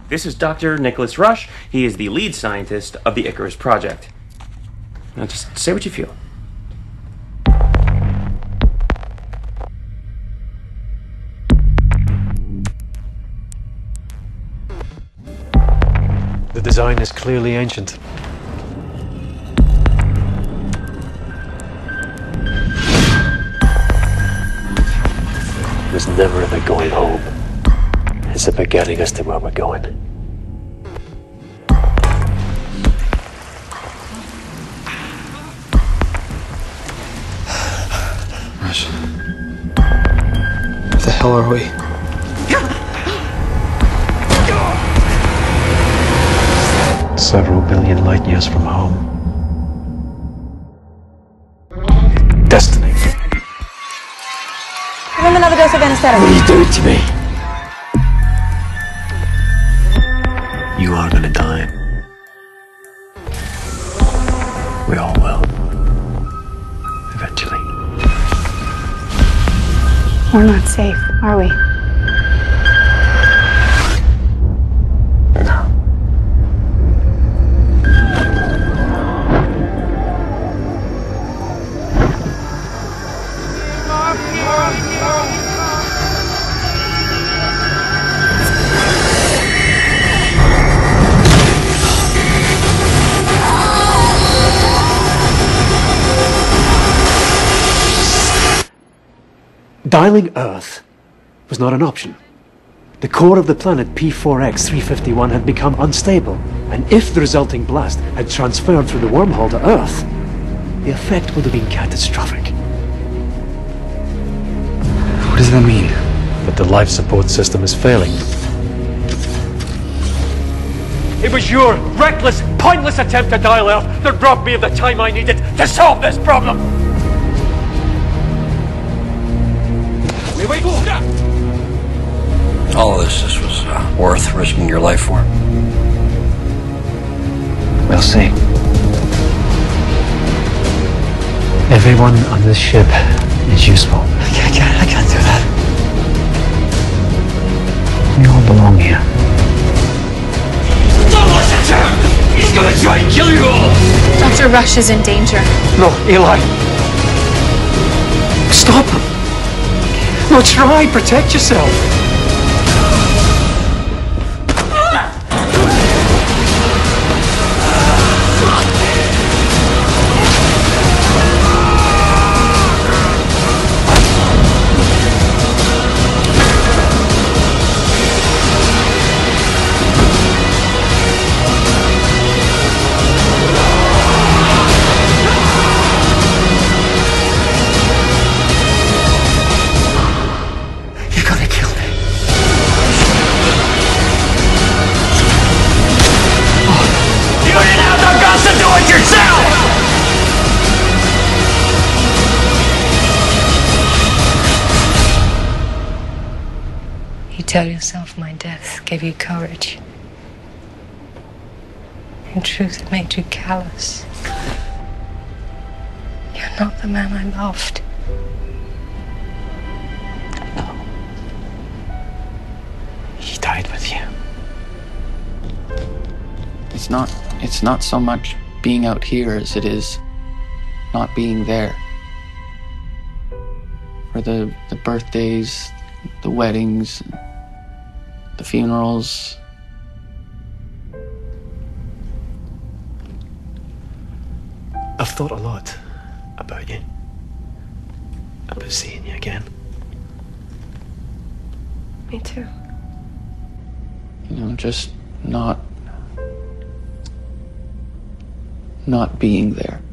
This is Dr. Nicholas Rush. He is the lead scientist of the Icarus project. Now just say what you feel. The design is clearly ancient. It was never about going home. It's about getting us to where we're going. Rush. Where the hell are we? Several billion light years from home. Destiny. Give him another dose of anesthetic. What are you doing to me? You are gonna die. We all will. Eventually. We're not safe, are we? No. Dialing Earth was not an option. The core of the planet P4X 351 had become unstable, and if the resulting blast had transferred through the wormhole to Earth, the effect would have been catastrophic. What does that mean? But the life support system is failing. It was your reckless, pointless attempt to dial Earth that robbed me of the time I needed to solve this problem! All of this was worth risking your life for. We'll see. Everyone on this ship is useful. I can't do that. We all belong here. Don't listen to him! He's gonna try and kill you all! Dr. Rush is in danger. No, Eli. Stop him! No, try, protect yourself. You tell yourself my death gave you courage. In truth, it made you callous. You're not the man I loved. No. He died with you. It's not so much being out here as it is not being there. For the birthdays, the weddings, the funerals. I've thought a lot about you. About seeing you again. Me too. You know, just not being there.